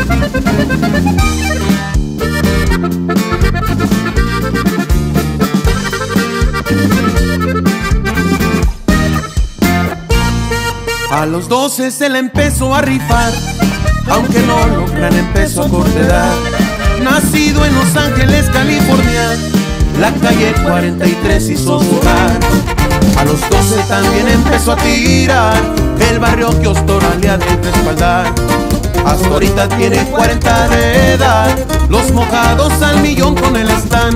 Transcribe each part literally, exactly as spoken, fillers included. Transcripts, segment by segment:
A los doce se le empezó a rifar, aunque no logran empezó a corta edad. Nacido en Los Ángeles, California, la calle cuarenta y tres hizo su hogar. A los doce también empezó a tirar, el barrio que Ostora le ha de respaldar. Hasta ahorita tiene cuarenta de edad, los mojados al millón con él están.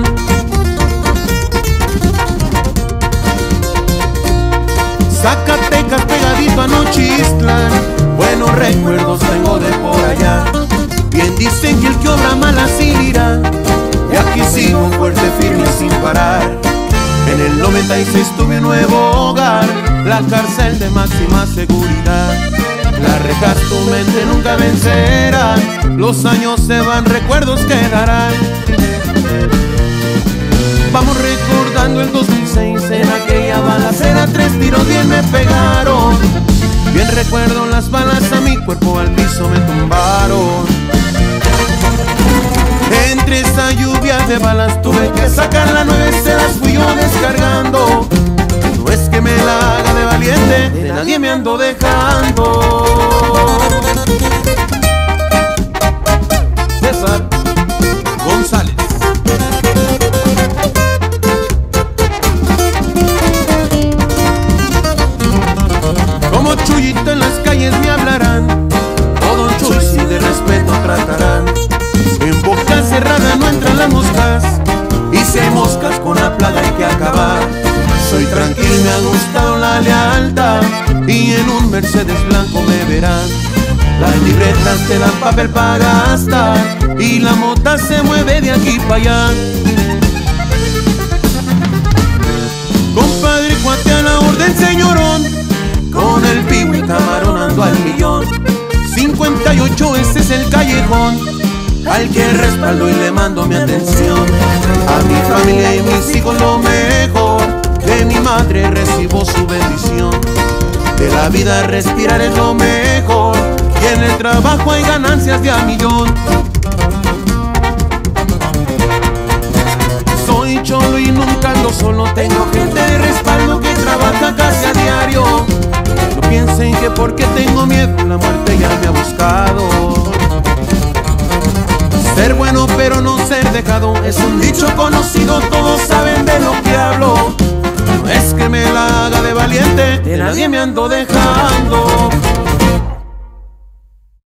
Zacatecas pegadito a Nochistlán, buenos recuerdos tengo de por allá. Bien dicen que el que obra mal así irá, y aquí sigo fuerte, firme sin parar. En el noventa y seis tuve un nuevo hogar, la cárcel de máxima seguridad. Las rejas tu mente nunca vencerán, los años se van, recuerdos quedarán. Vamos recordando el dos mil seis, en aquella balacera tres tiros bien me pegaron. Bien recuerdo las balas a mi cuerpo al piso me tumbaron. Entre esa lluvia de balas tuve que sacar la nueve, se las fui yo descargando. No es que me la haga de valiente, de nadie me ando dejando. César González. Como Chuyito en las calles me hablarán, todo Chuy si de respeto tratarán. En boca cerrada no entran las moscas, y si hay moscas con la plaga hay que acabar. Soy tranquilo y me ha gustado la lealtad, y en un Mercedes blanco me verán. Las libretas te dan papel para gastar, y la mota se mueve de aquí para allá. Compadre, cuate a la orden, señorón, con el pico y camarón ando al millón. cincuenta y ocho, ese es el callejón al que respaldo y le mando mi atención. A mi familia y mis hijos lo mejor, de mi madre recibo su bendición. De la vida respirar es lo mejor, y en el trabajo hay ganancias de a millón. Soy cholo y nunca ando solo, tengo gente de respaldo que trabaja casi a diario. No piensen que porque tengo miedo la muerte ya me ha buscado. Ser bueno pero no ser dejado es un dicho conocido, todos saben de lo que hablo. No es que me la haga de valiente, de nadie me ando dejando.